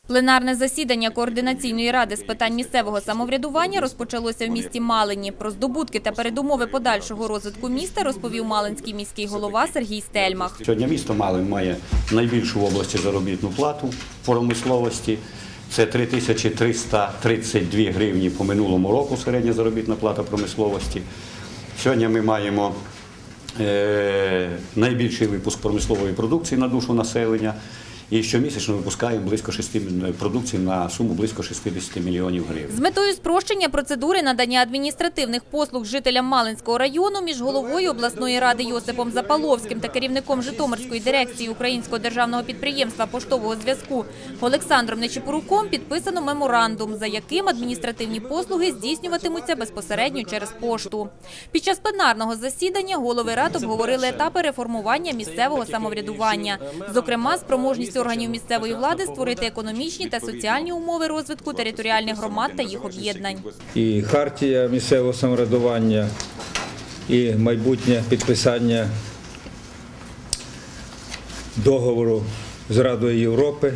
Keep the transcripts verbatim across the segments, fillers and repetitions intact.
Пленарне засідання Координаційної ради з питань місцевого самоврядування розпочалося в місті Малині. Про здобутки та передумови подальшого розвитку міста розповів малинський міський голова Сергій Стельмах. Сьогодні місто Малин має найбільшу в області заробітну плату в промисловості. Це три тисячі триста тридцять дві гривні по минулому року середня заробітна плата промисловості. Сьогодні ми маємо е, найбільший випуск промислової продукції на душу населення. І щомісячно випускаємо близько шести продукцій на суму близько шістдесят мільйонів гривень. З метою спрощення процедури надання адміністративних послуг жителям Малинського району між головою обласної ради Йосипом Запаловським та керівником Житомирської дирекції Українського державного підприємства поштового зв'язку Олександром Нечипоруком підписано меморандум, за яким адміністративні послуги здійснюватимуться безпосередньо через пошту. Під час пленарного засідання голови рад обговорили етапи реформування місцевого самоврядування, зокрема спроможність органів місцевої влади створити економічні та соціальні умови розвитку територіальних громад та їх об'єднань. І хартія місцевого самоврядування, і майбутнє підписання договору з Радою Європи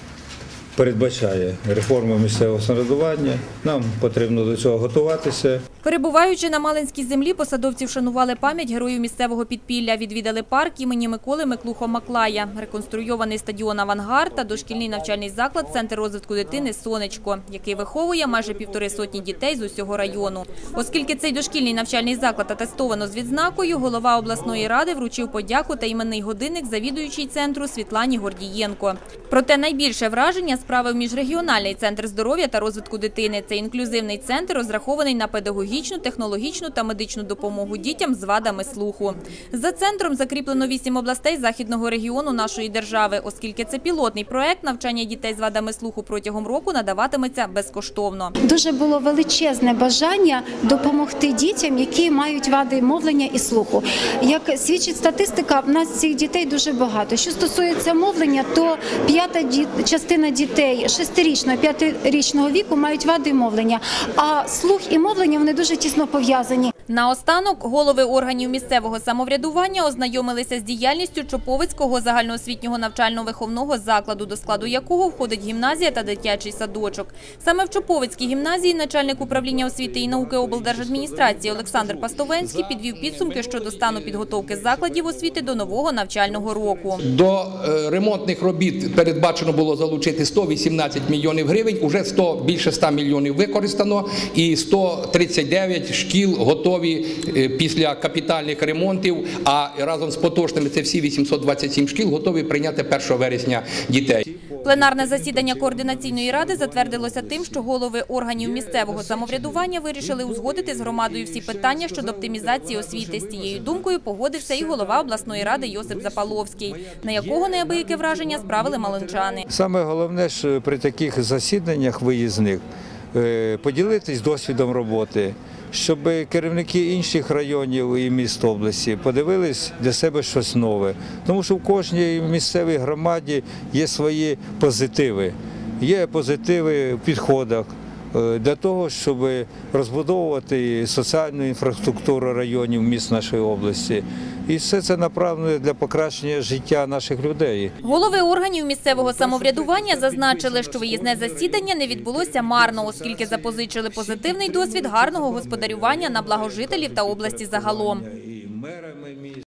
передбачає реформу місцевого самоврядування. Нам потрібно до цього готуватися. Перебуваючи на Малинській землі, посадовці вшанували пам'ять героїв місцевого підпілля, відвідали парк імені Миколи Миклухо-Маклая, реконструйований стадіон «Авангард» та дошкільний навчальний заклад «Центр розвитку дитини «Сонечко», який виховує майже півтори сотні дітей з усього району. Оскільки цей дошкільний навчальний заклад атестовано з відзнакою, голова обласної ради вручив подяку та іменний годинник завідуючій центру Світлані Гордієнко. Проте найбільше враження справив міжрегіональний центр здоров'я та розвитку дитини. Це інклюзивний центр, розрахований на педагогічну, технологічну та медичну допомогу дітям з вадами слуху. За центром закріплено вісім областей західного регіону нашої держави, оскільки це пілотний проект, навчання дітей з вадами слуху протягом року надаватиметься безкоштовно. Дуже було величезне бажання допомогти дітям, які мають вади мовлення і слуху. Як свідчить статистика, в нас цих дітей дуже багато. Що стосується мовлення, то п'ята частина дітей шестирічного, п'ятирічного віку мають вади мовлення, а слух і мовлення вони дуже тісно пов'язані. Наостанок голови органів місцевого самоврядування ознайомилися з діяльністю Чоповицького загальноосвітнього навчально-виховного закладу, до складу якого входить гімназія та дитячий садочок. Саме в Чоповицькій гімназії начальник управління освіти і науки облдержадміністрації Олександр Пастовенський підвів підсумки щодо стану підготовки закладів освіти до нового навчального року. До ремонтних робіт передбачено було залучити сто вісімнадцять мільйонів гривень, уже сто, більше ста мільйонів використано і сто тридцять дев'ять шкіл готові після капітальних ремонтів, а разом з поточними це всі вісімсот двадцять сім шкіл готові прийняти першого вересня дітей. Пленарне засідання Координаційної ради затвердилося тим, що голови органів місцевого самоврядування вирішили узгодити з громадою всі питання щодо оптимізації освіти. З цією думкою погодився і голова обласної ради Йосип Запаловський, на якого неабияке враження справили малинчани. Саме головне, що при таких засіданнях виїзних поділитись досвідом роботи, щоб керівники інших районів і міст області подивились для себе щось нове. Тому що в кожній місцевій громаді є свої позитиви, є позитиви в підходах для того, щоб розбудовувати соціальну інфраструктуру районів міст нашої області. І все це направлено для покращення життя наших людей. Голови органів місцевого самоврядування зазначили, що виїзне засідання не відбулося марно, оскільки запозичили позитивний досвід гарного господарювання на благо жителів та області загалом.